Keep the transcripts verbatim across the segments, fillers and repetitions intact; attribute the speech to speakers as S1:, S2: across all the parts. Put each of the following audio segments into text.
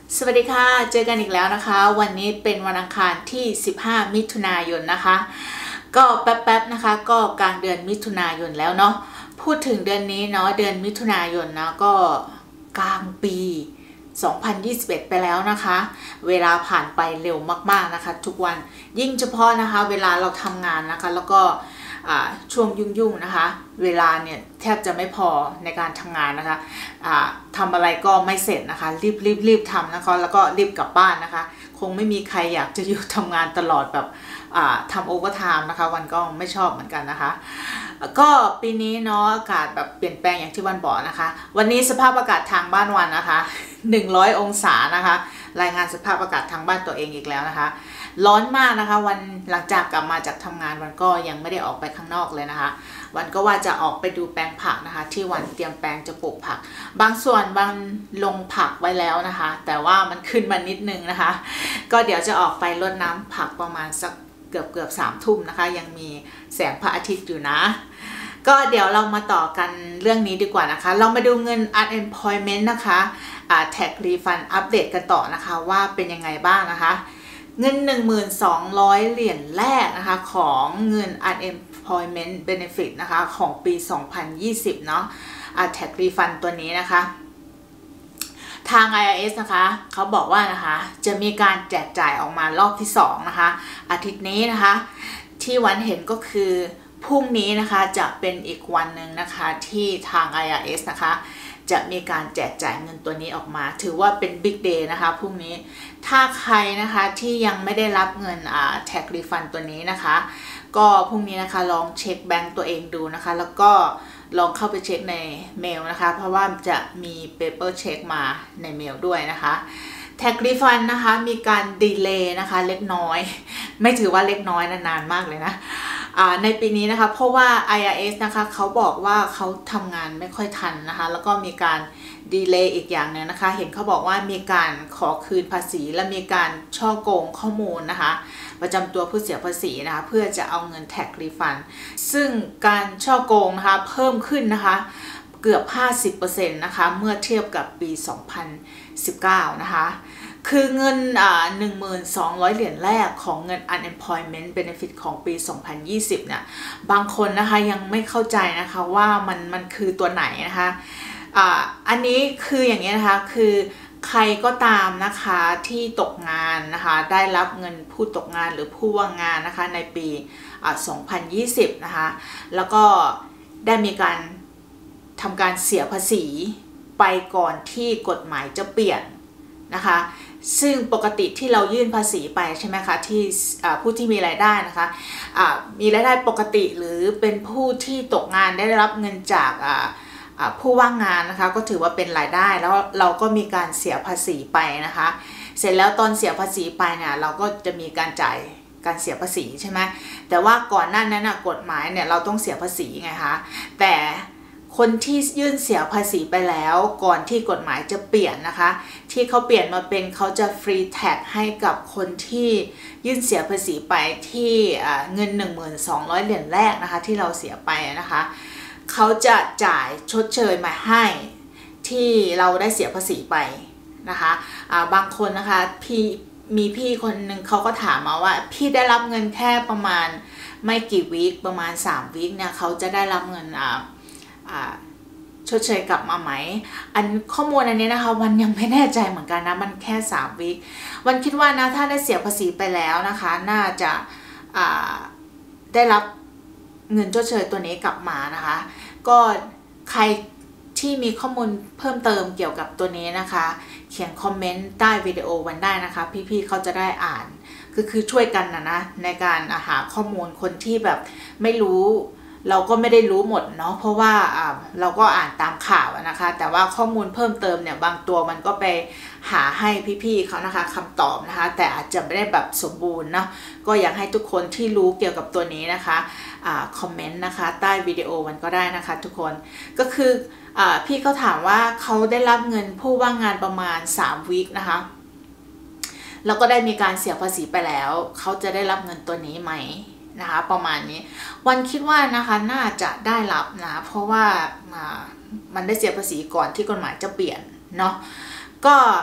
S1: สวัสดีค่ะเจอกันอีกแล้วนะคะวันนี้เป็นวันอังคารที่สิบห้ามิถุนายนนะคะก็แป๊บๆนะคะก็กลางเดือนมิถุนายนแล้วเนาะพูดถึงเดือนนี้เนาะเดือนมิถุนายนนะก็กลางปีสองพันยี่สิบเอ็ดไปแล้วนะคะเวลาผ่านไปเร็วมากๆนะคะทุกวันยิ่งเฉพาะนะคะเวลาเราทำงานนะคะแล้วก็ช่วงยุ่งๆนะคะเวลาเนี่ยแทบจะไม่พอในการทำงานนะคะทำอะไรก็ไม่เสร็จนะคะรีบรีบรีบทำนะคะแล้วก็รีบกลับบ้านนะคะคงไม่มีใครอยากจะอยู่ทำงานตลอดแบบทำโอเวอร์ไทม์นะคะวันก็ไม่ชอบเหมือนกันนะคะก็ปีนี้เนาะอากาศแบบเปลี่ยนแปลงอย่างที่วันบอกนะคะวันนี้สภาพอากาศทางบ้านวันนะคะหนึ่งร้อยองศานะคะรายงานสภาพอากาศทางบ้านตัวเองอีกแล้วนะคะร้อนมากนะคะวันหลังจากกลับมาจากทำงานวันก็ยังไม่ได้ออกไปข้างนอกเลยนะคะวันก็ว่าจะออกไปดูแปลงผักนะคะที่วันเตรียมแปลงจะปลูกผักบางส่วนบางลงผักไว้แล้วนะคะแต่ว่ามันขึ้นมานิดนึงนะคะก็เดี๋ยวจะออกไปรดน้ำผักประมาณสักเกือบเกือบสามทุ่มนะคะยังมีแสงพระอาทิตย์อยู่นะก็เดี๋ยวเรามาต่อกันเรื่องนี้ดีกว่านะคะเรามาดูเงิน unemployment นะคะอ่า tax refund อัปเดตกันต่อนะคะว่าเป็นยังไงบ้างนะคะเงิน หนึ่งหมื่นสองร้อย เหรียญแรกนะคะของเงิน unemployment benefit นะคะของปีสองพันยี่สิบเนาะอ่า tax refund ตัวนี้นะคะทาง ไอ อาร์ เอส นะคะเขาบอกว่านะคะจะมีการแจกจ่ายออกมารอบที่สองนะคะอาทิตย์นี้นะคะที่วันเห็นก็คือพรุ่งนี้นะคะจะเป็นอีกวันหนึ่งนะคะที่ทาง ไอ อาร์ เอส นะคะจะมีการแจกจ่ายเงินตัวนี้ออกมาถือว่าเป็น Big Day นะคะพรุ่งนี้ถ้าใครนะคะที่ยังไม่ได้รับเงินอ่า tax refund ตัวนี้นะคะก็พรุ่งนี้นะคะลองเช็คแบงก์ตัวเองดูนะคะแล้วก็ลองเข้าไปเช็คในเมลนะคะเพราะว่าจะมี paper check มาในเมลด้วยนะคะ tax refund นะคะมีการดีเลย์นะคะเล็กน้อยไม่ถือว่าเล็กน้อยนานมากเลยนะในปีนี้นะคะเพราะว่า ไอ อาร์ เอส นะคะเขาบอกว่าเขาทำงานไม่ค่อยทันนะคะแล้วก็มีการดีเลย์อีกอย่างนึงนะคะเห็นเขาบอกว่ามีการขอคืนภาษีและมีการช่อโกงข้อมูลนะคะประจำตัวผู้เสียภาษีนะคะเพื่อจะเอาเงิน tax refund ซึ่งการช่อโกงนะคะเพิ่มขึ้นนะคะเกือบ ห้าสิบเปอร์เซ็นต์ นะคะเมื่อเทียบกับปีสองพันสิบเก้านะคะคือเงินอ่า หนึ่งหมื่นสองร้อย เหรียญแรกของเงิน unemployment benefit ของปีสองพันยี่สิบเนี่ยบางคนนะคะยังไม่เข้าใจนะคะว่ามันมันคือตัวไหนนะคะอ่าอันนี้คืออย่างนี้นะคะคือใครก็ตามนะคะที่ตกงานนะคะได้รับเงินผู้ตกงานหรือผู้ว่างงานนะคะในปีอ่าสองพันยี่สิบนะคะแล้วก็ได้มีการทำการเสียภาษีไปก่อนที่กฎหมายจะเปลี่ยนนะคะซึ่งปกติที่เรายื่นภาษีไปใช่ไหมคะที่ผู้ที่มีรายได้นะคะมีรายได้ปกติหรือเป็นผู้ที่ตกงานได้รับเงินจากผู้ว่างงานนะคะก็ถือว่าเป็นรายได้แล้วเราก็มีการเสียภาษีไปนะคะเสร็จแล้วตอนเสียภาษีไปเนี่ยเราก็จะมีการจ่ายการเสียภาษีใช่ไหมแต่ว่าก่อนหน้านั้นนะกฎหมายเนี่ยเราต้องเสียภาษีไงคะแต่คนที่ยื่นเสียภาษีไปแล้วก่อนที่กฎหมายจะเปลี่ยนนะคะที่เขาเปลี่ยนมาเป็นเขาจะฟรีแท็กให้กับคนที่ยื่นเสียภาษีไปที่เงิน หนึ่งหมื่นสองร้อย เหรียญแรกนะคะที่เราเสียไปนะคะเขาจะจ่ายชดเชยมาให้ที่เราได้เสียภาษีไปนะคะบางคนนะคะพี่มีพี่คนหนึ่งเขาก็ถามมาว่าพี่ได้รับเงินแค่ประมาณไม่กี่วีคประมาณสามวีคเนี่ยเขาจะได้รับเงินชดเชยกลับมาไหมอันข้อมูลอันนี้นะคะวันยังไม่แน่ใจเหมือนกันนะมันแค่สามวีควันคิดว่านะถ้าได้เสียภาษีไปแล้วนะคะน่าจะได้รับเงินชดเชยตัวนี้กลับมานะคะก็ใครที่มีข้อมูลเพิ่มเติมเกี่ยวกับตัวนี้นะคะเขียนคอมเมนต์ใต้วิดีโอวันได้นะคะพี่ๆเขาจะได้อ่านคือคือช่วยกันนะนะในการหาข้อมูลคนที่แบบไม่รู้เราก็ไม่ได้รู้หมดเนาะเพราะว่าเราก็อ่านตามข่าวนะคะแต่ว่าข้อมูลเพิ่มเติมเนี่ยบางตัวมันก็ไปหาให้พี่ๆเขานะคะคำตอบนะคะแต่อาจจะไม่ได้แบบสมบูรณ์เนาะก็อยากให้ทุกคนที่รู้เกี่ยวกับตัวนี้นะคะคอมเมนต์นะคะใต้วิดีโอมันก็ได้นะคะทุกคนก็คือพี่เขาถามว่าเขาได้รับเงินผู้ว่างงานประมาณสามวีคนะคะแล้วก็ได้มีการเสียภาษีไปแล้วเขาจะได้รับเงินตัวนี้ไหมนะคะประมาณนี้วันคิดว่านะคะน่าจะได้รับนะเพราะว่ามันได้เสียภาษีก่อนที่กฎหมายจะเปลี่ยนเนาะก็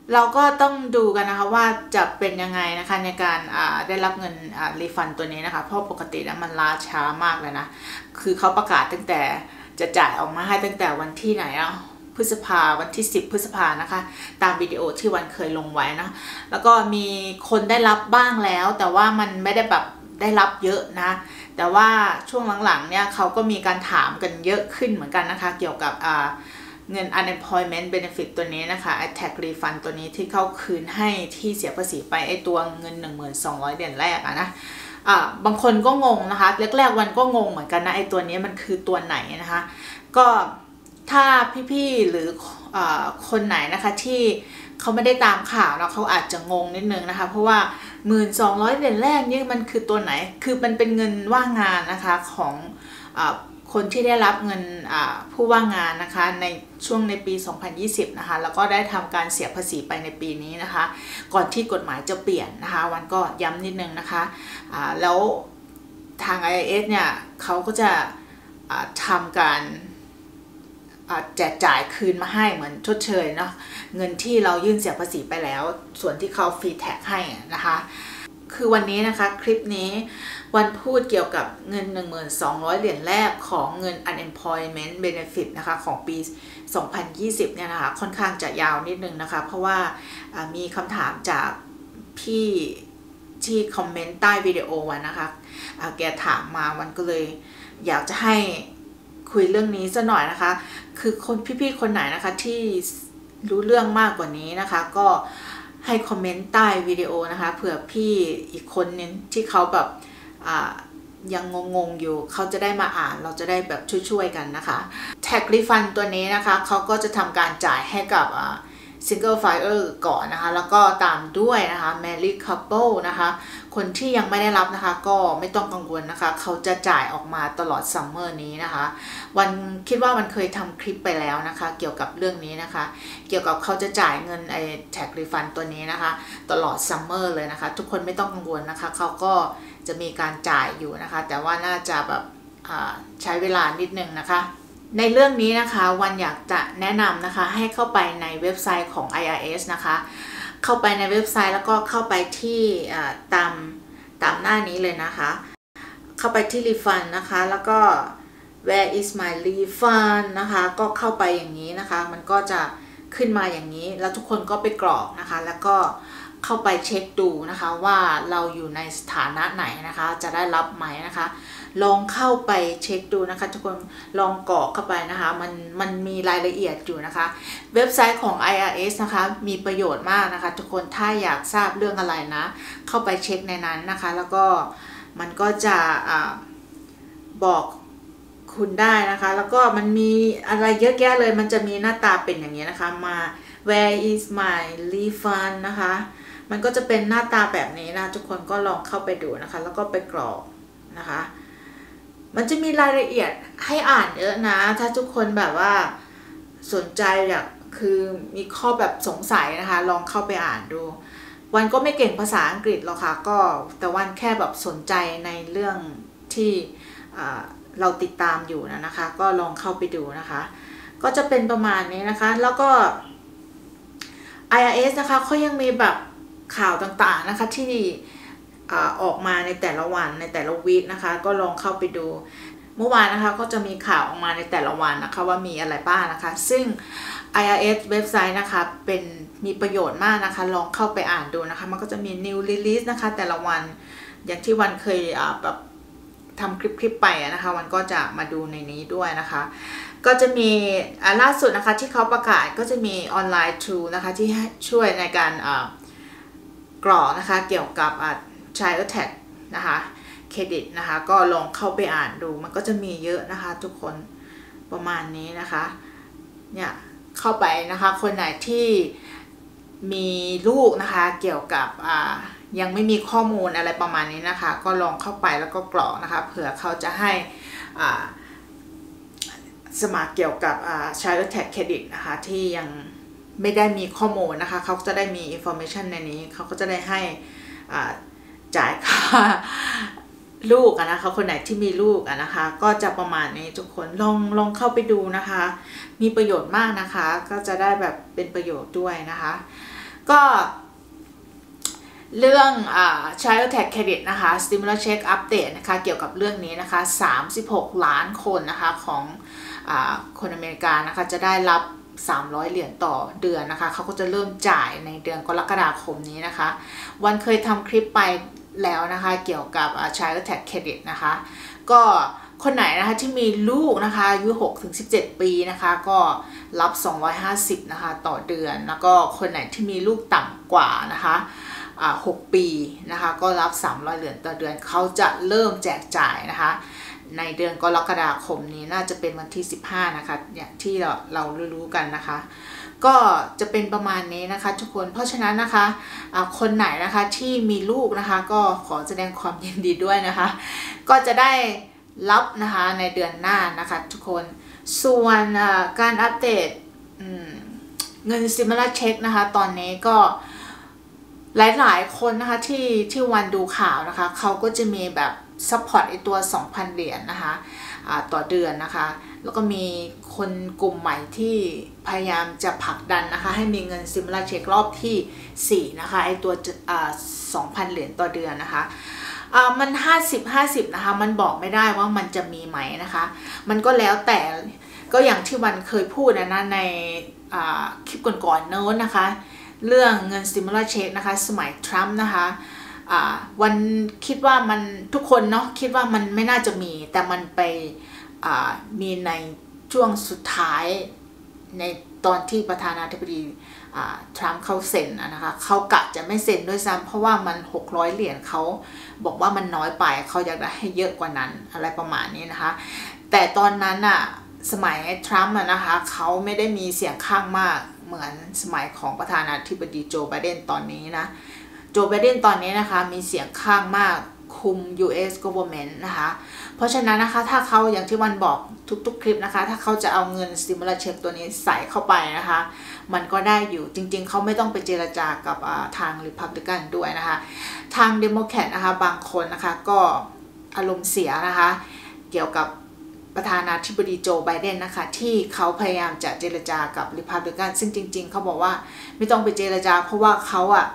S1: เราก็ต้องดูกันนะคะว่าจะเป็นยังไงนะคะในการได้รับเงินรีฟันตัวนี้นะคะเพราะปกติแล้วมันล้าช้ามากเลยนะคือเขาประกาศตั้งแต่จะจ่ายออกมาให้ตั้งแต่วันที่ไหนอ่ะพฤษภาวันที่สิบพฤษภานะคะตามวิดีโอที่วันเคยลงไว้นะแล้วก็มีคนได้รับบ้างแล้วแต่ว่ามันไม่ได้แบบได้รับเยอะนะแต่ว่าช่วงหลังๆเนี่ยเขาก็มีการถามกันเยอะขึ้นเหมือนกันนะคะเกี่ยวกับเงิน unemployment benefit ตัวนี้นะคะ tax refund ตัวนี้ที่เขาคืนให้ที่เสียภาษีไปไอตัวเงิน หนึ่งพันสองร้อย เหรียญแรกอะนะอ่าบางคนก็งงนะคะแรกๆวันก็งงเหมือนกันนะไอตัวนี้มันคือตัวไหนนะคะก็ถ้าพี่ๆหรืออคนไหนนะคะที่เขาไม่ได้ตามข่าวแล้วเขาอาจจะงงนิดนึงนะคะเพราะว่า หนึ่งพันสองร้อย เหรียญแรกนี่มันคือตัวไหนคือมันเป็นเงินว่างงานนะคะของอคนที่ได้รับเงินผู้ว่างงานนะคะในช่วงในปีสองพันยี่สิบนะคะแล้วก็ได้ทำการเสียภาษีไปในปีนี้นะคะก่อนที่กฎหมายจะเปลี่ยนนะคะวันก็ย้ำนิดนึงนะคะแล้วทาง ไอ อาร์ เอส เนี่ยเขาก็จะทำการแจกจ่ายคืนมาให้เหมือนชดเชยเนาะเงินที่เรายื่นเสียภาษีไปแล้วส่วนที่เขาฟรีแท็กให้นะคะคือวันนี้นะคะคลิปนี้วันพูดเกี่ยวกับเงิน หนึ่งพันสองร้อย เหรียญแรกของเงิน unemployment benefit นะคะของปีสองพันยี่สิบเนี่ยนะคะค่อนข้างจะยาวนิดนึงนะคะเพราะว่ามีคำถามจากพี่ที่คอมเมนต์ใต้วิดีโอวันนะคะแกถามมาวันก็เลยอยากจะให้คุยเรื่องนี้ซะหน่อยนะคะคือคนพี่ๆคนไหนนะคะที่รู้เรื่องมากกว่านี้นะคะก็ให้คอมเมนต์ใต้วิดีโอนะคะเผื่อพี่อีกคนนึงที่เขาแบบยังงงๆอยู่เขาจะได้มาอ่านเราจะได้แบบช่วยๆกันนะคะ tax refund ตัวนี้นะคะเขาก็จะทำการจ่ายให้กับ single filer ก่อนนะคะแล้วก็ตามด้วยนะคะ married couple นะคะคนที่ยังไม่ได้รับนะคะก็ไม่ต้องกังวลนะคะเขาจะจ่ายออกมาตลอดซัมเมอร์นี้นะคะวันคิดว่ามันเคยทำคลิปไปแล้วนะคะเกี่ยวกับเรื่องนี้นะคะเกี่ยวกับเขาจะจ่ายเงินไอ้ tax refund ตัวนี้นะคะตลอดซัมเมอร์เลยนะคะทุกคนไม่ต้องกังวลนะคะเขาก็จะมีการจ่ายอยู่นะคะแต่ว่าน่าจะแบบใช้เวลานิดนึงนะคะในเรื่องนี้นะคะวันอยากจะแนะนำนะคะให้เข้าไปในเว็บไซต์ของ ไอ อาร์ เอส นะคะเข้าไปในเว็บไซต์แล้วก็เข้าไปที่ตามตามหน้านี้เลยนะคะเข้าไปที่ refund นะคะแล้วก็ where is my refund นะคะก็เข้าไปอย่างนี้นะคะมันก็จะขึ้นมาอย่างนี้แล้วทุกคนก็ไปกรอกนะคะแล้วก็เข้าไปเช็คดูนะคะว่าเราอยู่ในสถานะไหนนะคะจะได้รับไหมนะคะลองเข้าไปเช็คดูนะคะทุกคนลองกรอกเข้าไปนะคะมันมันมีรายละเอียดอยู่นะคะเว็บไซต์ของ ไอ อาร์ เอส นะคะมีประโยชน์มากนะคะทุกคนถ้าอยากทราบเรื่องอะไรนะเข้าไปเช็คในนั้นนะคะแล้วก็มันก็จะอ่าบอกคุณได้นะคะแล้วก็มันมีอะไรเยอะแยะเลยมันจะมีหน้าตาเป็นอย่างนี้นะคะมา where is my refund นะคะมันก็จะเป็นหน้าตาแบบนี้นะทุกคนก็ลองเข้าไปดูนะคะแล้วก็ไปกรอกนะคะมันจะมีรายละเอียดให้อ่านเยอะนะถ้าทุกคนแบบว่าสนใจอยากคือมีข้อแบบสงสัยนะคะลองเข้าไปอ่านดูวันก็ไม่เก่งภาษาอังกฤษหรอกค่ะก็แต่วันแค่แบบสนใจในเรื่องที่เราติดตามอยู่นะนะคะก็ลองเข้าไปดูนะคะก็จะเป็นประมาณนี้นะคะแล้วก็ ไอ อาร์ เอส นะคะเขายังมีแบบข่าวต่างๆนะคะที่ออกมาในแต่ละวันในแต่ละวีคนะคะก็ลองเข้าไปดูเมื่อวานนะคะก็จะมีข่าวออกมาในแต่ละวันนะคะว่ามีอะไรบ้างนะคะซึ่ง ไอ อาร์ เอส เว็บไซต์นะคะเป็นมีประโยชน์มากนะคะลองเข้าไปอ่านดูนะคะมันก็จะมี new release นะคะแต่ละวันอย่างที่วันเคยแบบทำคลิปๆไปนะคะวันก็จะมาดูในนี้ด้วยนะคะก็จะมีล่าสุดนะคะที่เขาประกาศก็จะมีออนไลน์ tool นะคะที่ช่วยในการกรอกนะคะเกี่ยวกับChild Tax นะคะเครดิตนะคะก็ลองเข้าไปอ่านดูมันก็จะมีเยอะนะคะทุกคนประมาณนี้นะคะเนี่ยเข้าไปนะคะคนไหนที่มีลูกนะคะเกี่ยวกับยังไม่มีข้อมูลอะไรประมาณนี้นะคะก็ลองเข้าไปแล้วก็กรอกนะคะเผื่อเขาจะให้สมัครเกี่ยวกับ Child Tax Credit นะคะที่ยังไม่ได้มีข้อมูลนะคะเขาจะได้มี information ในนี้เขาก็จะได้ให้จ่ายค่าลูกอะนะคะคนไหนที่มีลูกอะนะคะก็จะประมาณนี้ทุกคนลองลองเข้าไปดูนะคะมีประโยชน์มากนะคะก็จะได้แบบเป็นประโยชน์ด้วยนะคะก็เรื่องอ่า Child Tax Credit นะคะ Stimulus Check Update นะคะเกี่ยวกับเรื่องนี้นะคะสามสิบหกล้านคนนะคะของอ่าคนอเมริกานะคะจะได้รับสามร้อยเหรียญต่อเดือนนะคะเขาก็จะเริ่มจ่ายในเดือนกรกฎาคมนี้นะคะวันเคยทำคลิปไปแล้วนะคะเกี่ยวกับ Child Tax Credit นะคะก็คนไหนนะคะที่มีลูกนะคะอายุ หกถึงสิบเจ็ด ปีนะคะก็รับสองร้อยห้าสิบนะคะต่อเดือนแล้วก็คนไหนที่มีลูกต่ำกว่านะคะหกปีนะคะก็รับสามร้อยเหรียญต่อเดือนเขาจะเริ่มแจกจ่ายนะคะในเดือนกรกฎาคมนี้น่าจะเป็นวันที่สิบห้านะคะอย่างที่เราเรารู้กันนะคะก็จะเป็นประมาณนี้นะคะทุกคนเพราะฉะนั้นนะคะะคนไหนนะคะที่มีลูกนะคะก็ขอแสดงความยินดีด้วยนะคะก็จะได้รับนะคะในเดือนหน้านะคะทุกคนส่วนการอัปเดตเงิน Stimulus Check นะคะตอนนี้ก็หลายๆคนนะคะที่ที่วันดูข่าวนะคะเขาก็จะมีแบบซัพพอร์ตไอตัว สองพัน เหรียญ นะคะะต่อเดือนนะคะแล้วก็มีคนกลุ่มใหม่ที่พยายามจะผลักดันนะคะให้มีเงิน Stimulus Check รอบที่สี่นะคะไอตัวสองพัน เหรียญต่อเดือนนะคะมันห้าสิบ ห้าสิบนะคะมันบอกไม่ได้ว่ามันจะมีไหมนะคะมันก็แล้วแต่ก็อย่างที่วันเคยพูดนะในคลิปก่อนๆโน้นนะคะเรื่องเงิน Stimulus Check นะคะสมัยทรัมป์นะคะวันคิดว่ามันทุกคนเนาะคิดว่ามันไม่น่าจะมีแต่มันไปมีในช่วงสุดท้ายในตอนที่ประธานาธิบดีทรัมป์เขาเซ็นนะคะเขากะจะไม่เซ็นด้วยซ้ำเพราะว่ามันหกร้อยเหรียญเขาบอกว่ามันน้อยไปเขาอยากได้ให้เยอะกว่านั้นอะไรประมาณนี้นะคะแต่ตอนนั้นอะสมัยทรัมป์นะคะเขาไม่ได้มีเสียงข้างมากเหมือนสมัยของประธานาธิบดีโจไบเดนตอนนี้นะโจไบเดนตอนนี้นะคะมีเสียงข้างมากคุม ยู เอส government นะคะเพราะฉะนั้นนะคะถ้าเขาอย่างที่วันบอกทุกๆคลิปนะคะถ้าเขาจะเอาเงิน Stimulus Check ตัวนี้ใส่เข้าไปนะคะมันก็ได้อยู่จริงๆเขาไม่ต้องไปเจรจากับทาง Republican ด้วยนะคะทาง Democrat นะคะบางคนนะคะก็อารมณ์เสียนะคะเกี่ยวกับประธานาธิบดีโจไบเดนนะคะที่เขาพยายามจะเจรจากับ Republican ซึ่งจริงๆเขาบอกว่าไม่ต้องไปเจรจาเพราะว่าเขาอะ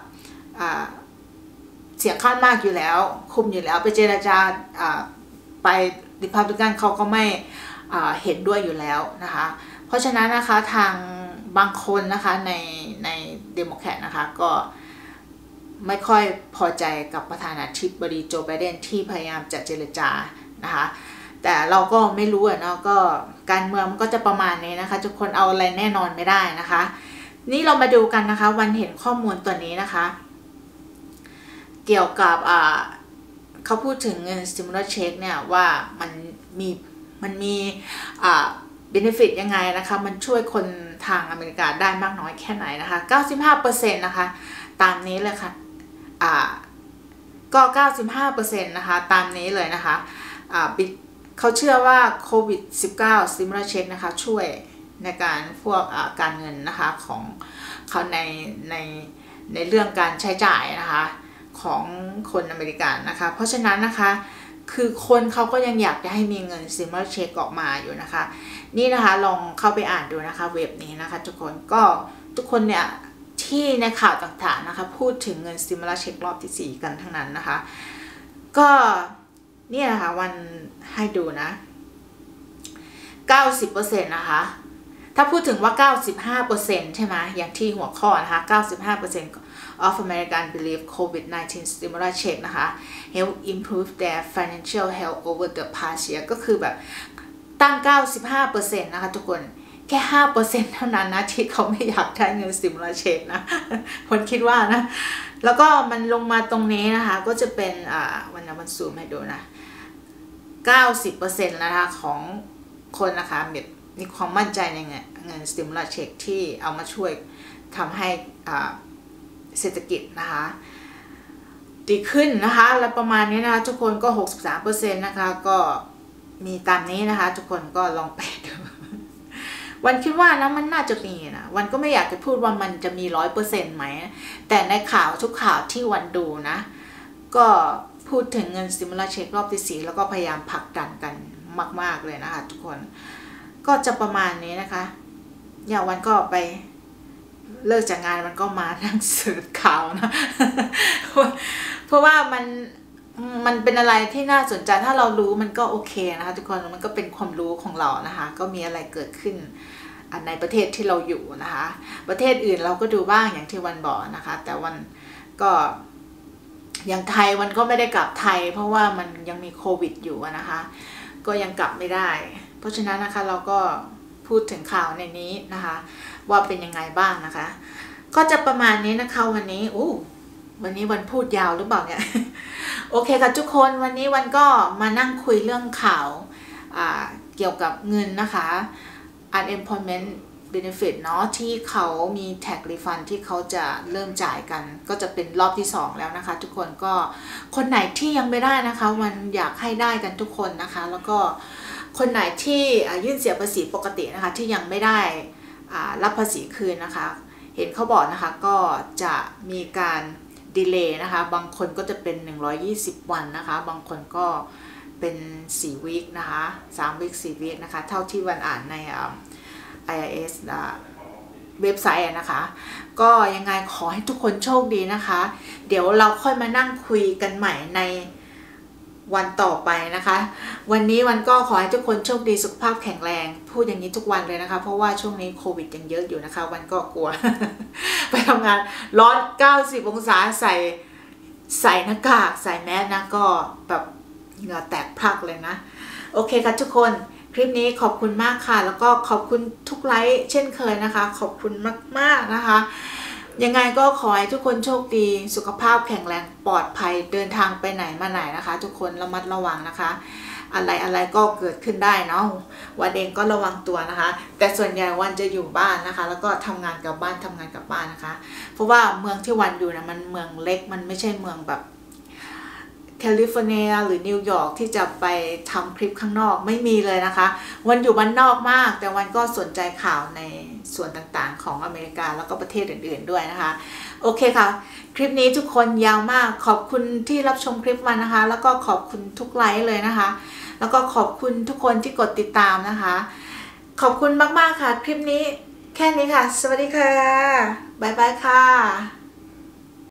S1: เสียงข้างมากอยู่แล้วคุมอยู่แล้วไปเจรจาไป Republican เขาก็ไม่เห็นด้วยอยู่แล้วนะคะเพราะฉะนั้นนะคะทางบางคนนะคะในในเดโมแครตนะคะก็ไม่ค่อยพอใจกับประธานาธิบดีโจไบเดนที่พยายามจะเจรจานะคะแต่เราก็ไม่รู้อะเนาะก็การเมืองมันก็จะประมาณนี้นะคะทุกคนเอาอะไรแน่นอนไม่ได้นะคะนี่เรามาดูกันนะคะวันเห็นข้อมูลตัวนี้นะคะเกี่ยวกับเขาพูดถึงเงิน Stimulus Check เนี่ยว่ามันมีมันมีbenefit ยังไงนะคะมันช่วยคนทางอเมริกาได้มากน้อยแค่ไหนนะคะ เก้าสิบห้าเปอร์เซ็นต์ นะคะตามนี้เลยค่ะอ่าก็ เก้าสิบห้าเปอร์เซ็นต์ นะคะตามนี้เลยนะคะอ่าเขาเชื่อว่าโควิด สิบเก้า Stimulus Check นะคะช่วยในการพวกการเงินนะคะของเขาในในในเรื่องการใช้จ่ายนะคะของคนอเมริกันนะคะเพราะฉะนั้นนะคะคือคนเขาก็ยังอยากจะให้มีเงิน Stimulus Check ออกมาอยู่นะคะนี่นะคะลองเข้าไปอ่านดูนะคะเว็บนี้นะคะทุกคนก็ทุกคนเนี่ยที่ในข่าวต่างๆนะคะพูดถึงเงิน Stimulus Check รอบที่สี่กันทั้งนั้นนะคะก็นี่นะคะวันให้ดูนะ เก้าสิบเปอร์เซ็นต์ นะคะถ้าพูดถึงว่า เก้าสิบห้าเปอร์เซ็นต์ ใช่ไหมอย่างที่หัวข้อนะคะ เก้าสิบห้าเปอร์เซ็นต์ of American believe โควิด สิบเก้า stimulus check นะคะ help improve their financial health over the past year ก็คือแบบตั้ง เก้าสิบห้าเปอร์เซ็นต์ นะคะทุกคนแค่ ห้าเปอร์เซ็นต์ เท่านั้นนะที่เขาไม่อยากได้เงิน stimulus check นะคนคิดว่านะแล้วก็มันลงมาตรงนี้นะคะก็จะเป็นอ่าวันนี้มันซูมให้ดูนะ เก้าสิบเปอร์เซ็นต์ นะคะของคนนะคะมีความมั่นใจในเงินเงิน stimulus check ที่เอามาช่วยทำให้เศรษฐกิจนะคะดีขึ้นนะคะแล้วประมาณนี้นะคะทุกคนก็ หกสิบสามเปอร์เซ็นต์ นะคะก็มีตามนี้นะคะทุกคนก็ลองไปดูวันคิดว่านะมันน่าจะมีนะวันก็ไม่อยากจะพูดว่ามันจะมี ร้อยเปอร์เซ็นต์ ไหมแต่ในข่าวทุกข่าวที่วันดูนะก็พูดถึงเงิน stimulus check รอบที่สี่แล้วก็พยายามผลักดันกันมากๆเลยนะคะทุกคนก็จะประมาณนี้นะคะอย่างวันก็ไปเลิกจากงานมันก็มานั่งเสิร์ชข่าวนะ เพราะว่ามันมันเป็นอะไรที่น่าสนใจถ้าเรารู้มันก็โอเคนะคะทุกคนมันก็เป็นความรู้ของเรานะคะก็มีอะไรเกิดขึ้นในประเทศที่เราอยู่นะคะประเทศอื่นเราก็ดูบ้างอย่างที่วันบอกนะคะแต่วันก็อย่างไทยวันก็ไม่ได้กลับไทยเพราะว่ามันยังมีโควิดอยู่นะคะก็ยังกลับไม่ได้เพราะฉะนั้นนะคะเราก็พูดถึงข่าวในนี้นะคะว่าเป็นยังไงบ้างนะคะก็จะประมาณนี้นะคะวันนี้โอ้วันนี้วันพูดยาวหรือเปล่าเนี่ยโอเคค่ะทุกคนวันนี้วันก็มานั่งคุยเรื่องข่าวเกี่ยวกับเงินนะคะ unemployment benefit เนาะที่เขามี tax refund ที่เขาจะเริ่มจ่ายกันก็จะเป็นรอบที่สองแล้วนะคะทุกคนก็คนไหนที่ยังไม่ได้นะคะวันอยากให้ได้กันทุกคนนะคะแล้วก็คนไหนที่ยื่นเสียภาษีปกตินะคะที่ยังไม่ได้รับภาษีคืนนะคะเห็นเขาบอกนะคะก็จะมีการดีเลย์นะคะบางคนก็จะเป็นหนึ่งร้อยยี่สิบวันนะคะบางคนก็เป็นสี่วีคนะคะสามวีคสี่วีคนะคะเท่าที่วันอ่านใน ไอ อาร์ เอส เว็บไซต์นะคะก็ยังไงขอให้ทุกคนโชคดีนะคะเดี๋ยวเราค่อยมานั่งคุยกันใหม่ในวันต่อไปนะคะวันนี้วันก็ขอให้ทุกคนโชคดีสุขภาพแข็งแรงพูดอย่างนี้ทุกวันเลยนะคะเพราะว่าช่วงนี้โควิดยังเยอะอยู่นะคะวันก็กลัว ไปทำงานร้อนเก้าสิบองศาใส่ใส่หน้ากากใส่แมสนะก็แบบเหงื่อแตกพรักเลยนะโอเคค่ะทุกคนคลิปนี้ขอบคุณมากค่ะแล้วก็ขอบคุณทุกไลค์เช่นเคยนะคะขอบคุณมากๆนะคะยังไงก็ขอให้ทุกคนโชคดีสุขภาพแข็งแรงปลอดภัยเดินทางไปไหนมาไหนนะคะทุกคนระมัดระวังนะคะอะไรอะไรก็เกิดขึ้นได้เนาะวันเองก็ระวังตัวนะคะแต่ส่วนใหญ่วันจะอยู่บ้านนะคะแล้วก็ทำงานกับบ้านทำงานกับบ้านนะคะเพราะว่าเมืองที่วันอยู่นะมันเมืองเล็กมันไม่ใช่เมืองแบบแคลิฟอร์เนียหรือนิวยอร์กที่จะไปทำคลิปข้างนอกไม่มีเลยนะคะวันอยู่บ้านนอกมากแต่วันก็สนใจข่าวในส่วนต่างๆของอเมริกาแล้วก็ประเทศอื่นๆด้วยนะคะโอเคค่ะคลิปนี้ทุกคนยาวมากขอบคุณที่รับชมคลิปวันนะคะแล้วก็ขอบคุณทุกไลค์เลยนะคะแล้วก็ขอบคุณทุกคนที่กดติดตามนะคะขอบคุณมากๆค่ะคลิปนี้แค่นี้ค่ะสวัสดีค่ะบ๊ายบายค่ะ